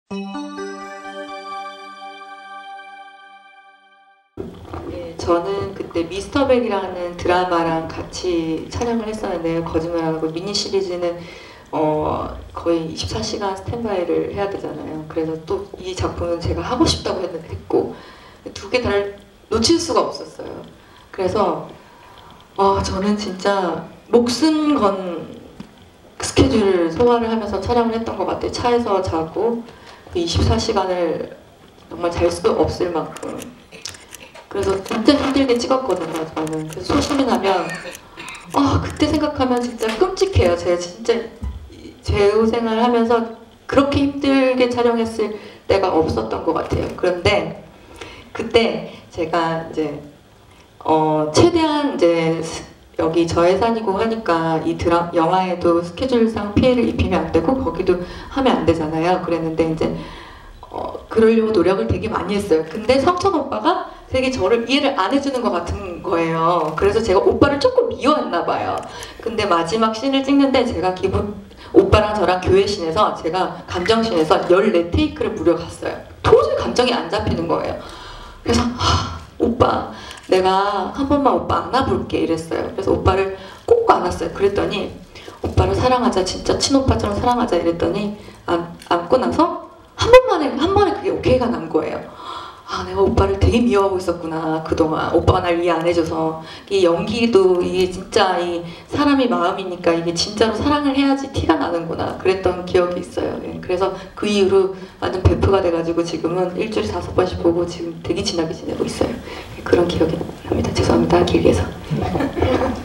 네, 저는 그때 미스터백이라는 드라마랑 같이 촬영을 했었는데, 거짓말하고 미니 시리즈는 거의 24시간 스탠바이를 해야 되잖아요. 그래서 또 이 작품은 제가 하고 싶다고 했고 두 개 다를 놓칠 수가 없었어요. 그래서 저는 진짜 목숨 건 스케줄을 소화를 하면서 촬영을 했던 것 같아요. 차에서 자고 24시간을 정말 잘 수 없을 만큼. 그래서 진짜 힘들게 찍었거든요, 저는. 그래서 소심이 나면 그때 생각하면 진짜 끔찍해요. 제가 진짜 배우 생활을 하면서 그렇게 힘들게 촬영했을 때가 없었던 것 같아요. 그런데 그때 제가 이제 최대한 이제 여기 저예산이고 하니까 이 영화에도 스케줄상 피해를 입히면 안 되고 거기도 하면 안 되잖아요. 그랬는데 이제 그러려고 노력을 되게 많이 했어요. 근데 성천 오빠가 되게 저를 이해를 안 해주는 것 같은 거예요. 그래서 제가 오빠를 조금 미워했나 봐요. 근데 마지막 씬을 찍는데 제가 오빠랑 저랑 교회신에서 제가 감정신에서 14테이크를 무려 갔어요. 도저히 감정이 안 잡히는 거예요. 그래서 오빠 내가 한 번만 오빠 안아볼게 이랬어요. 그래서 오빠를 꼭 안았어요. 그랬더니 오빠를 사랑하자, 진짜 친오빠처럼 사랑하자 이랬더니 안고 나서 한 번에 그게 오케이가 난 거예요. 내가 오빠를 되게 미워하고 있었구나 그동안. 오빠가 날 이해 안 해줘서. 이 연기도 이게 진짜 이 사람이 마음이니까 이게 진짜로 사랑을 해야지 티가 나는구나 그랬던 기억이 있어요. 그래서 그 이후로 완전 베프가 돼가지고 지금은 일주일에 5번씩 보고 지금 되게 친하게 지내고 있어요. 그런 기억이 납니다. 죄송합니다, 길게 해서.